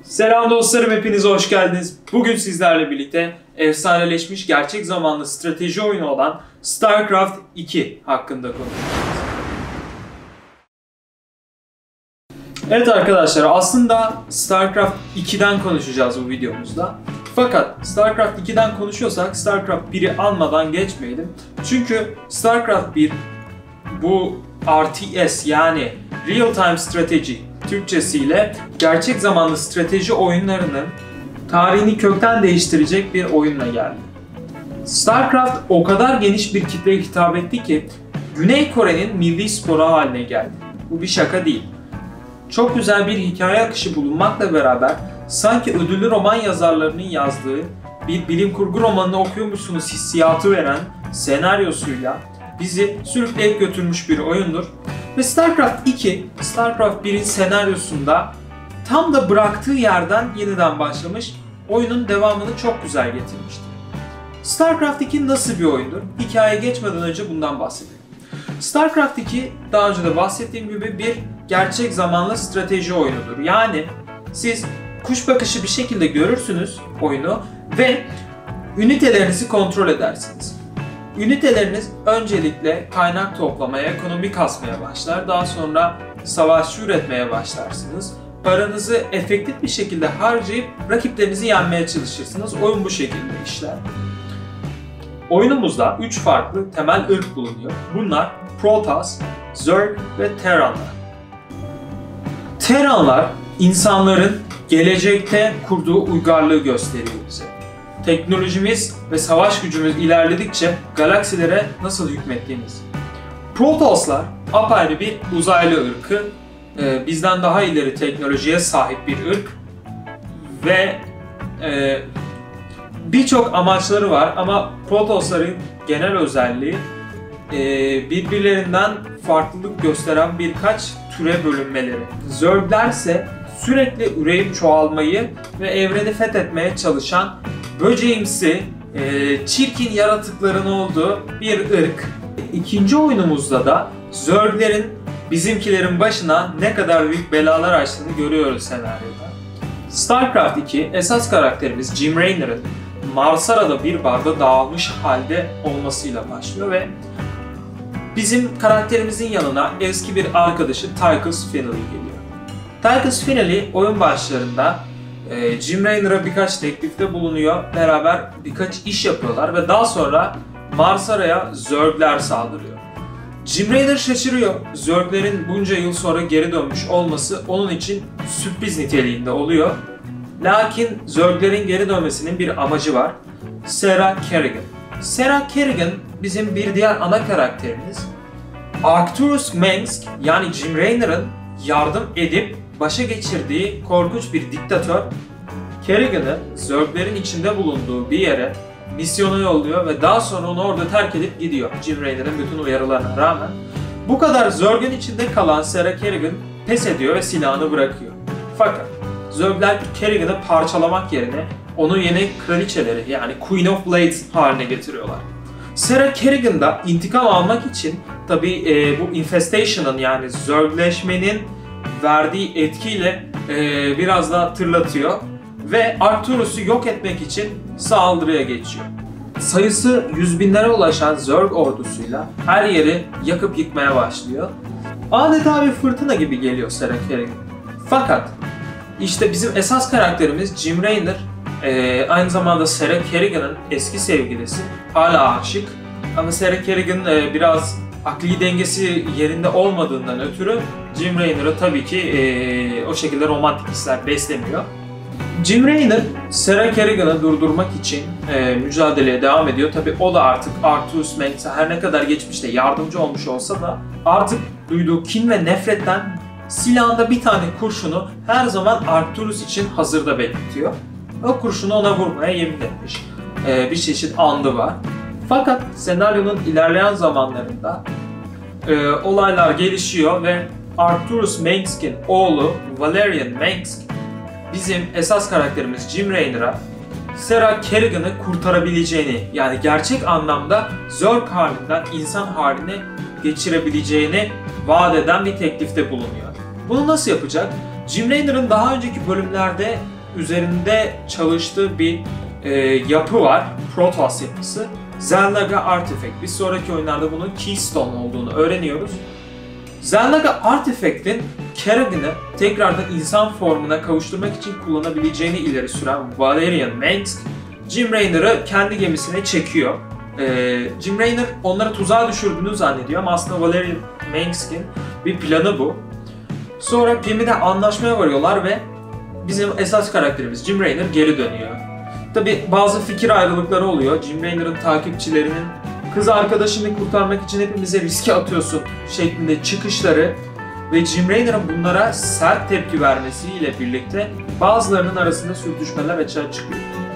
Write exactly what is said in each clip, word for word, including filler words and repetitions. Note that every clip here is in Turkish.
Selam dostlarım, hepinize hoş geldiniz. Bugün sizlerle birlikte efsaneleşmiş gerçek zamanlı strateji oyunu olan StarCraft iki hakkında konuşacağız. Evet arkadaşlar, aslında StarCraft iki'den konuşacağız bu videomuzda. Fakat StarCraft iki'den konuşuyorsak StarCraft bir'i almadan geçmeyelim. Çünkü StarCraft bir bu R T S yani Real Time Strategy Türkçesiyle gerçek zamanlı strateji oyunlarının tarihini kökten değiştirecek bir oyunla geldi. StarCraft o kadar geniş bir kitleye hitap etti ki Güney Kore'nin milli sporu haline geldi. Bu bir şaka değil. Çok güzel bir hikaye akışı bulunmakla beraber sanki ödüllü roman yazarlarının yazdığı bir bilim kurgu romanını okuyormuşsunuz hissiyatı veren senaryosuyla bizi sürükleyip götürmüş bir oyundur. Ve StarCraft iki, StarCraft bir'in senaryosunda tam da bıraktığı yerden yeniden başlamış, oyunun devamını çok güzel getirmiştir. StarCraft iki nasıl bir oyundur? Hikayeye geçmeden önce bundan bahsedelim. StarCraft iki, daha önce de bahsettiğim gibi bir gerçek zamanlı strateji oyunudur. Yani siz kuş bakışı bir şekilde görürsünüz oyunu ve ünitelerinizi kontrol edersiniz. Üniteleriniz öncelikle kaynak toplamaya, ekonomi kasmaya başlar. Daha sonra savaşçı üretmeye başlarsınız. Paranızı efektif bir şekilde harcayıp rakiplerinizi yenmeye çalışırsınız. Oyun bu şekilde işler. Oyunumuzda üç farklı temel ırk bulunuyor. Bunlar Protoss, Zerg ve Terranlar. Terranlar insanların gelecekte kurduğu uygarlığı gösteriyor bize. Teknolojimiz ve savaş gücümüz ilerledikçe galaksilere nasıl hükmettiğimiz. Protosslar apayrı bir uzaylı ırkı, bizden daha ileri teknolojiye sahip bir ırk ve e, birçok amaçları var ama Protossların genel özelliği e, birbirlerinden farklılık gösteren birkaç türe bölünmeleri. Zergler ise sürekli üreyip çoğalmayı ve evreni fethetmeye çalışan böceğimsi, e, çirkin yaratıkların olduğu bir ırk. İkinci oyunumuzda da Zerglerin bizimkilerin başına ne kadar büyük belalar açtığını görüyoruz senaryoda. StarCraft iki esas karakterimiz Jim Raynor'ın Marsara'da bir barda dağılmış halde olmasıyla başlıyor ve bizim karakterimizin yanına eski bir arkadaşı Tychus Finley geliyor. Tychus Finley oyun başlarında Jim Raynor'a birkaç teklifte bulunuyor, beraber birkaç iş yapıyorlar ve daha sonra Marsara'ya Zergler saldırıyor. Jim Raynor şaşırıyor. Zerglerin bunca yıl sonra geri dönmüş olması onun için sürpriz niteliğinde oluyor. Lakin Zerglerin geri dönmesinin bir amacı var. Sera Kerrigan. Sera Kerrigan bizim bir diğer ana karakterimiz. Arcturus Mengsk yani Jim Raynor'ın yardım edip başa geçirdiği korkunç bir diktatör Kerrigan'ı Zerglerin içinde bulunduğu bir yere misyona yolluyor ve daha sonra onu orada terk edip gidiyor. Jim Raynor'ın bütün uyarılarına rağmen. Bu kadar Zerg'in içinde kalan Sera Kerrigan pes ediyor ve silahını bırakıyor. Fakat Zergler Kerrigan'ı parçalamak yerine onu yeni kraliçeleri yani Queen of Blades haline getiriyorlar. Sera Kerrigan da intikam almak için tabi e, bu infestation'ın yani Zergleşmenin verdiği etkiyle e, biraz daha tırlatıyor ve Arcturus'u yok etmek için saldırıya geçiyor. Sayısı yüz binlere ulaşan Zerg ordusuyla her yeri yakıp yıkmaya başlıyor. Adeta bir fırtına gibi geliyor Sera Kerrigan. Fakat işte bizim esas karakterimiz Jim Raynor e, aynı zamanda Sera Kerrigan'ın eski sevgilisi, hala aşık ama Sera Kerrigan e, biraz akli dengesi yerinde olmadığından ötürü Jim Raynor'a tabii ki e, o şekilde romantik hisler beslemiyor. Jim Raynor, Sera Kerrigan'ı durdurmak için e, mücadeleye devam ediyor. Tabii o da artık Arcturus Mengsk'e her ne kadar geçmişte yardımcı olmuş olsa da artık duyduğu kin ve nefretten silahında bir tane kurşunu her zaman Arcturus için hazırda bekletiyor. O kurşunu ona vurmaya yemin etmiş. E, bir çeşit andı var. Fakat senaryonun ilerleyen zamanlarında e, olaylar gelişiyor ve Arcturus Mengsk'in oğlu Valerian Mengsk bizim esas karakterimiz Jim Raynor'a Sera Kerrigan'ı kurtarabileceğini yani gerçek anlamda Zerg halinden insan haline geçirebileceğini vaat eden bir teklifte bulunuyor. Bunu nasıl yapacak? Jim Raynor'ın daha önceki bölümlerde üzerinde çalıştığı bir e, yapı var. Protoss yapısı. Xel'Naga Artifact. Biz sonraki oyunlarda bunun Keystone olduğunu öğreniyoruz. Xel'Naga Artifact'in Kerrigan'ı tekrardan insan formuna kavuşturmak için kullanabileceğini ileri süren Valerian Mengsk, Jim Raynor'ı kendi gemisine çekiyor. Ee, Jim Raynor onları tuzağa düşürdüğünü zannediyor ama aslında Valerian Mengsk'in bir planı bu. Sonra gemide anlaşmaya varıyorlar ve bizim esas karakterimiz Jim Raynor geri dönüyor. Tabi bazı fikir ayrılıkları oluyor. Jim Raynor'ın takipçilerinin kız arkadaşını kurtarmak için hepimize riske atıyorsun şeklinde çıkışları ve Jim Raynor'ın bunlara sert tepki vermesiyle birlikte bazılarının arasında sürtüşmeler açığa çıkıyor.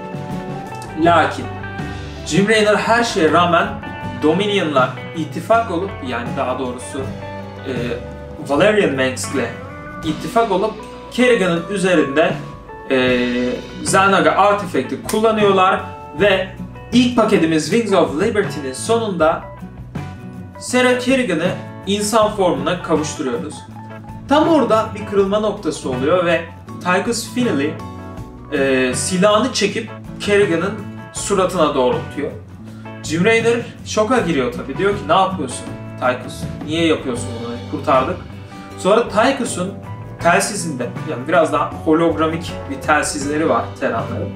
Lakin Jim Raynor her şeye rağmen Dominion'la ittifak olup, yani daha doğrusu e, Valerian Mengsk'le ittifak olup Kerrigan'ın üzerinde e, Xel'Naga Artifact'i kullanıyorlar ve ilk paketimiz Wings of Liberty'nin sonunda Sarah Kerrigan'ı insan formuna kavuşturuyoruz. Tam orada bir kırılma noktası oluyor ve Tychus Finley e, silahını çekip Kerrigan'ın suratına doğrultuyor. Jim Raynor şoka giriyor tabii. Diyor ki ne yapıyorsun Tychus? Niye yapıyorsun bunu? Kurtardık. Sonra Tychus'un telsizinde, yani biraz daha hologramik bir telsizleri var Terranların.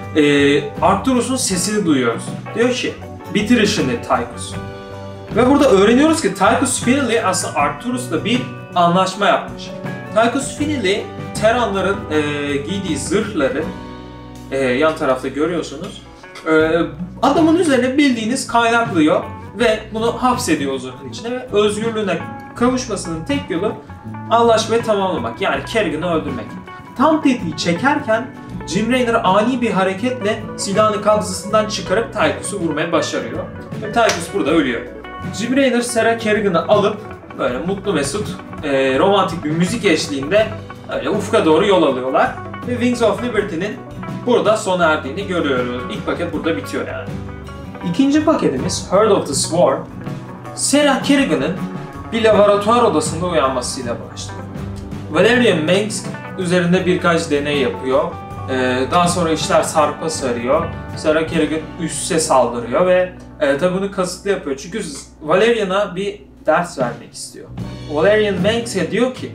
Ee, Arcturus'un sesini duyuyoruz. Diyor ki bitir işini Tychus. Ve burada öğreniyoruz ki Tychus Finley aslında Arcturus'la bir anlaşma yapmış. Tychus Finley Terranların e, giydiği zırhları e, yan tarafta görüyorsunuz. E, adamın üzerine bildiğiniz kaynaklıyor ve bunu hapsediyor o zırhın içine ve özgürlüğüne kavuşmasının tek yolu anlaşmayı tamamlamak, yani Kerrigan'ı öldürmek. Tam tetiği çekerken Jim Raynor ani bir hareketle silahını kabzasından çıkarıp Tychus'u vurmaya başarıyor. Ve Tychus burada ölüyor. Jim Raynor Sarah Kerrigan'ı alıp böyle mutlu mesut e, romantik bir müzik eşliğinde öyle ufka doğru yol alıyorlar. Ve Wings of Liberty'nin burada sona erdiğini görüyoruz. İlk paket burada bitiyor yani. İkinci paketimiz Heart of the Swarm, Sarah Kerrigan'ın bir laboratuvar odasında uyanmasıyla başlıyor. Valerian Mengsk üzerinde birkaç deney yapıyor. Ee, daha sonra işler sarpa sarıyor. Sarah Kerrigan üsse saldırıyor ve e, tabi bunu kasıtlı yapıyor. Çünkü Valerian'a bir ders vermek istiyor. Valerian Mengsk'e diyor ki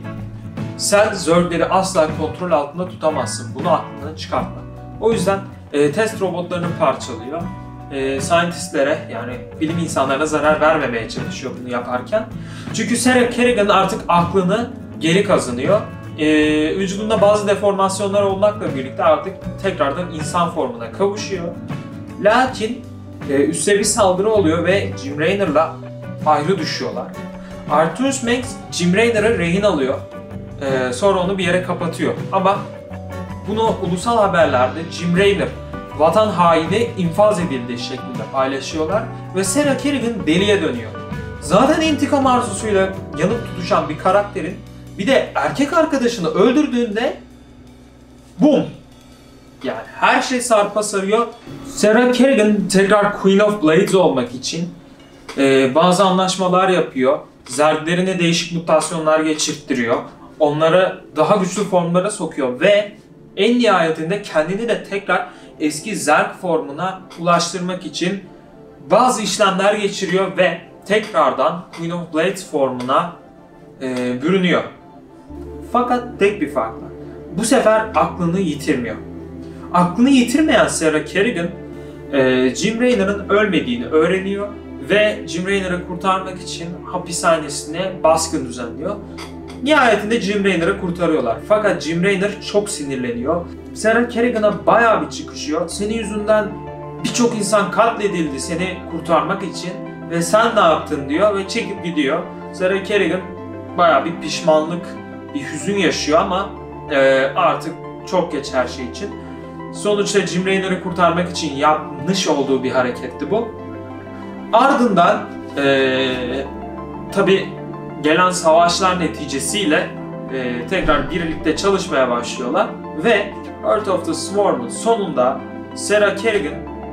sen Zergleri asla kontrol altında tutamazsın. Bunu aklından çıkartma. O yüzden e, test robotlarını parçalıyor. E, scientistlere, yani bilim insanlarına zarar vermemeye çalışıyor bunu yaparken. Çünkü Sarah Kerrigan artık aklını geri kazanıyor. E, vücudunda bazı deformasyonlar olmakla birlikte artık tekrardan insan formuna kavuşuyor. Lakin e, üste bir saldırı oluyor ve Jim Raynor'la ayrı düşüyorlar. Arcturus Mengsk Jim Raynor'ı rehin alıyor. E, sonra onu bir yere kapatıyor. Ama bunu ulusal haberlerde Jim Raynor vatan haini infaz edildiği şeklinde paylaşıyorlar ve Sarah Kerrigan deliye dönüyor. Zaten intikam arzusuyla yanıp tutuşan bir karakterin bir de erkek arkadaşını öldürdüğünde boom! Yani her şey sarpa sarıyor. Sarah Kerrigan tekrar Queen of Blades olmak için e, bazı anlaşmalar yapıyor. Zerglerine değişik mutasyonlar geçirttiriyor. Onları daha güçlü formlara sokuyor ve en nihayetinde kendini de tekrar eski Zerg formuna ulaştırmak için bazı işlemler geçiriyor ve tekrardan Queen of Blades formuna e, bürünüyor. Fakat tek bir fark var. Bu sefer aklını yitirmiyor. Aklını yitirmeyen Sarah Kerrigan, e, Jim Raynor'ın ölmediğini öğreniyor ve Jim Raynor'ı kurtarmak için hapishanesine baskın düzenliyor. Nihayetinde Jim Raynor'ı kurtarıyorlar. Fakat Jim Raynor çok sinirleniyor. Sarah Kerrigan'a bayağı bir çıkışıyor. Senin yüzünden birçok insan katledildi seni kurtarmak için ve sen ne yaptın diyor ve çekip gidiyor. Sarah Kerrigan bayağı bir pişmanlık, bir hüzün yaşıyor ama e, artık çok geç her şey için. Sonuçta Jim Raynor'ı kurtarmak için yapmış olduğu bir hareketti bu. Ardından e, tabi gelen savaşlar neticesiyle e, tekrar birlikte çalışmaya başlıyorlar ve Heart of the Swarm'ın sonunda Sarah Kerrigan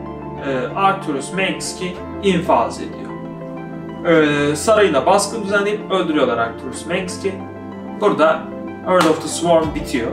e, Arcturus Mengsk'i infaz ediyor. E, sarayına baskın düzenleyip öldürüyorlar Arcturus Mengsk'i. Burada Heart of the Swarm bitiyor.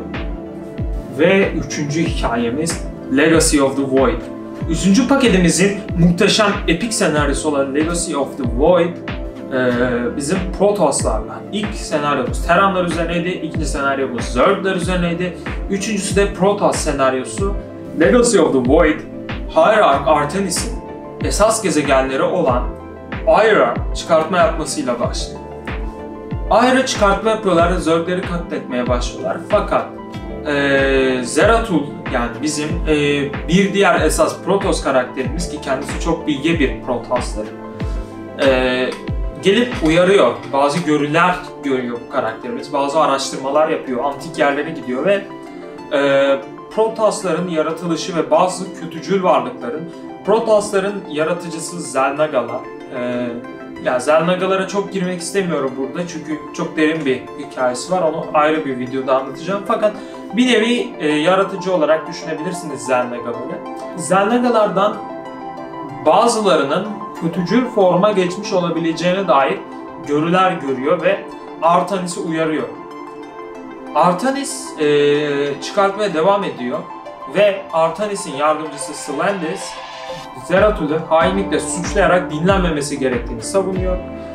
Ve üçüncü hikayemiz Legacy of the Void. Üçüncü paketimizin muhteşem epik senaryosu olan Legacy of the Void bizim Protoslarla. İlk senaryomuz Terranlar üzerineydi, ikinci senaryomuz Zergler üzerineydi, üçüncüsü de Protoss senaryosu. Legacy of the Void, Hierarch Artanis'in esas gezegenleri olan Ayra çıkartma yapmasıyla başlıyor. Ayra çıkartma yapıyorlar, Zergleri katletmeye başlıyorlar. Fakat e, Zeratul, yani bizim e, bir diğer esas Protoss karakterimiz ki kendisi çok bilge bir Protoss'tır, e, gelip uyarıyor. Bazı görüler görüyor bu karakterimiz, bazı araştırmalar yapıyor, antik yerlere gidiyor ve e, Protossların yaratılışı ve bazı kötücül varlıkların, Protossların yaratıcısı Xel'Nagalar. E, ya Xel'Nagalara çok girmek istemiyorum burada çünkü çok derin bir hikayesi var, onu ayrı bir videoda anlatacağım. Fakat bir nevi e, yaratıcı olarak düşünebilirsiniz Xel'Nagaları. Xel'Nagalardan bazılarının kötücül forma geçmiş olabileceğine dair görüler görüyor ve Artanis'i uyarıyor. Artanis e, çıkartmaya devam ediyor ve Artanis'in yardımcısı Slendis, Zeratul'u hainlikle suçlayarak dinlenmemesi gerektiğini savunuyor.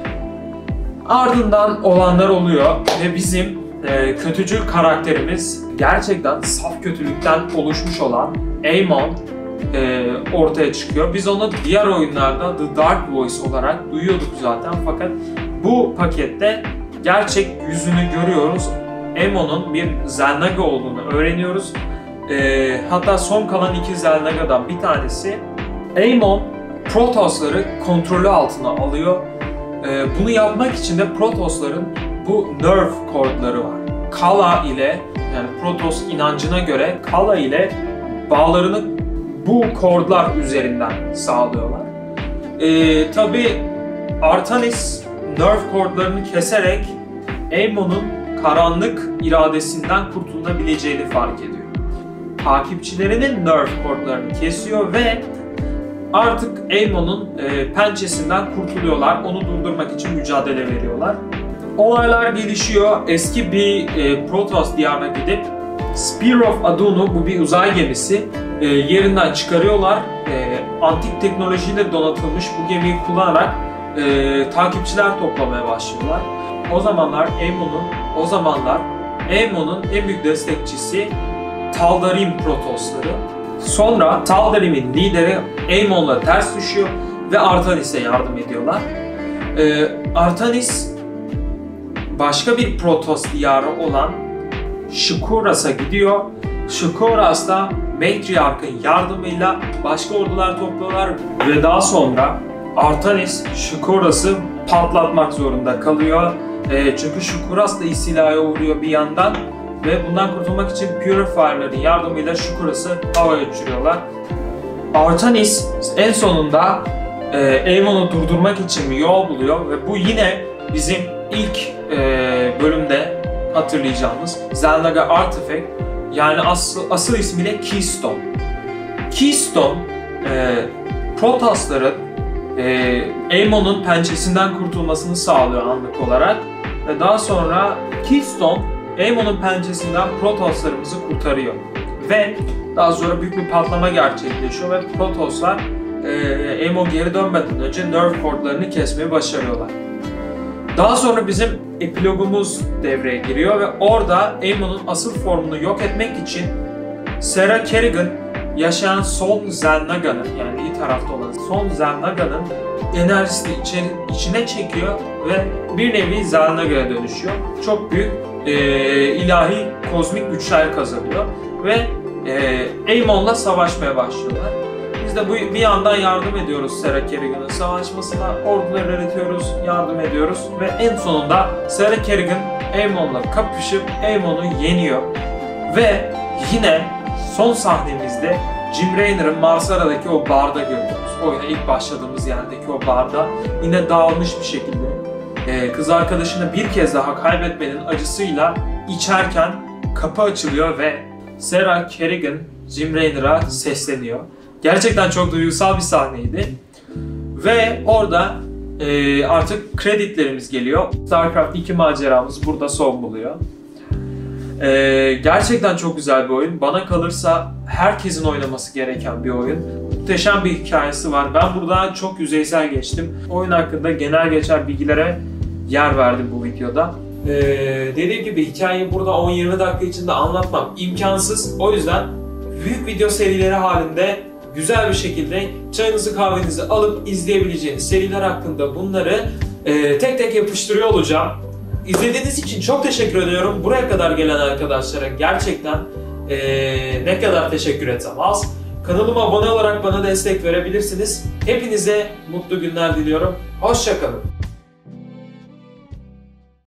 Ardından olanlar oluyor ve bizim e, kötücül karakterimiz gerçekten saf kötülükten oluşmuş olan Amon e, ortaya çıkıyor. Biz onu diğer oyunlarda The Dark Voice olarak duyuyorduk zaten, fakat bu pakette gerçek yüzünü görüyoruz. Amon'un bir Xel'Naga olduğunu öğreniyoruz. E, hatta son kalan iki Xel'Naga'dan bir tanesi Amon Protoss'ları kontrolü altına alıyor. E, bunu yapmak için de Protoss'ların bu nerve kordları var. Kala ile, yani Protoss inancına göre Kala ile bağlarını bu kordlar üzerinden sağlıyorlar. E, Tabi Artanis nerve kordlarını keserek Amon'un karanlık iradesinden kurtulabileceğini fark ediyor. Takipçilerinin nerve kordlarını kesiyor ve artık Amon'un e, pençesinden kurtuluyorlar. Onu durdurmak için mücadele veriyorlar. Olaylar gelişiyor. Eski bir e, Protoss diyarına gidip Spear of Adun'u, bu bir uzay gemisi, e, yerinden çıkarıyorlar. E, antik teknolojiyle donatılmış bu gemiyi kullanarak e, takipçiler toplamaya başlıyorlar. O zamanlar Amon'un o zamanlar Amon'un en büyük destekçisi Tal'Darim Protossları. Sonra Tal'Darim'in lideri Amon'la ters düşüyor ve Artanis'e yardım ediyorlar. Ee, Artanis başka bir Protoss diyarı olan Shkuras'a gidiyor. Shkuras'ta Matriarch'ın yardımıyla başka ordular topluyorlar ve daha sonra Artanis Shkuras'ı patlatmak zorunda kalıyor. E, çünkü Shkuras da istilaya uğruyor bir yandan ve bundan kurtulmak için Purifier'ların yardımıyla Shkuras'ı havaya uçuruyorlar. Artanis en sonunda e, Amon'u durdurmak için bir yol buluyor ve bu yine bizim ilk e, bölümde hatırlayacağımız Xel'Naga Artifact, yani asıl, asıl ismiyle Keystone. Keystone, e, Protoss'ların e, Amon'un pençesinden kurtulmasını sağlıyor anlık olarak ve daha sonra Keystone Amon'un pençesinden Protoss'larımızı kurtarıyor ve daha sonra büyük bir patlama gerçekleşiyor ve Protoss'lar e, Amon geri dönmeden önce nerve kordlarını kesmeyi başarıyorlar. Daha sonra bizim epilogumuz devreye giriyor ve orada Amon'un asıl formunu yok etmek için Sera Kerrigan yaşayan son Xel'Naga'nın, yani iyi tarafta olan son Xel'Naga'nın enerjisini içine, içine çekiyor ve bir nevi Xel'Naga'ya dönüşüyor. Çok büyük e, ilahi kozmik güçler kazanıyor ve e, Amon'la savaşmaya başlıyorlar. Biz de bu, bir yandan yardım ediyoruz Sera Kerrigan'ın savaşmasına, ordular üretiyoruz, yardım ediyoruz ve en sonunda Sera Kerrigan Amon'la kapışıp Amon'u yeniyor ve yine son sahnemizde Jim Raynor'ın Marsara'daki o barda görüyoruz. Oyuna ilk başladığımız yerdeki o barda yine dağılmış bir şekilde e, kız arkadaşını bir kez daha kaybetmenin acısıyla içerken kapı açılıyor ve Sera Kerrigan Jim Raynor'a sesleniyor. Gerçekten çok duygusal bir sahneydi. Ve orada e, artık kredilerimiz geliyor. StarCraft iki maceramız burada son buluyor. Ee, gerçekten çok güzel bir oyun. Bana kalırsa herkesin oynaması gereken bir oyun. Muhteşem bir hikayesi var. Ben burada çok yüzeysel geçtim. Oyun hakkında genel geçer bilgilere yer verdim bu videoda. Ee, dediğim gibi hikayeyi burada on yirmi dakika içinde anlatmam imkansız. O yüzden büyük video serileri halinde güzel bir şekilde çayınızı kahvenizi alıp izleyebileceğiniz seriler hakkında bunları e, tek tek yapıştırıyor olacağım. İzlediğiniz için çok teşekkür ediyorum. Buraya kadar gelen arkadaşlara gerçekten e, ne kadar teşekkür etsem az. Kanalıma abone olarak bana destek verebilirsiniz. Hepinize mutlu günler diliyorum. Hoşça kalın.